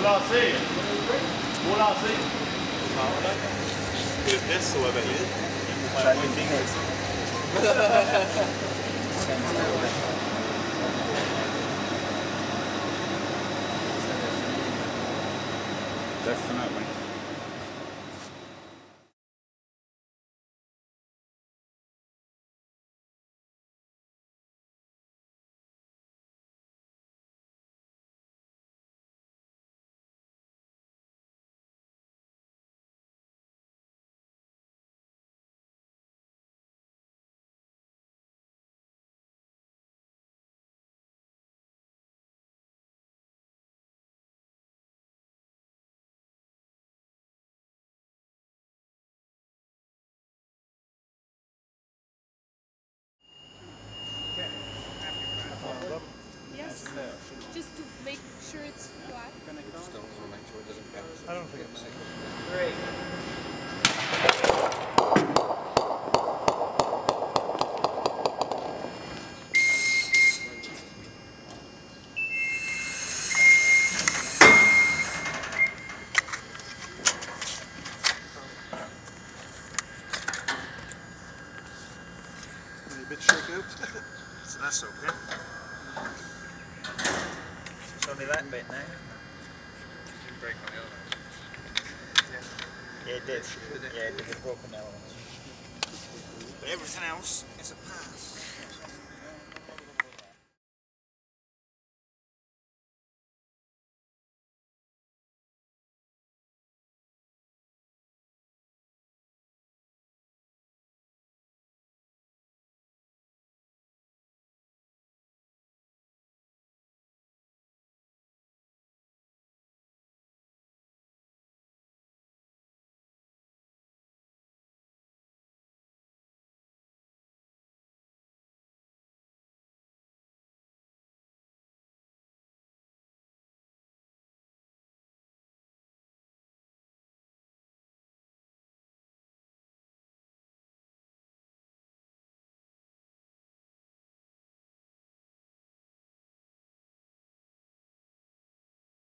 All I see. All I see. Det så är väldigt. Definitely. Yes, just to make sure it's flat. Just don't want to make sure it doesn't bounce. I don't think it's Great. A bit shook out. So that's okay. It's only that bit now. Break on the other. Yeah, it did. Yeah, it did. It's broken now. But everything else is a pass.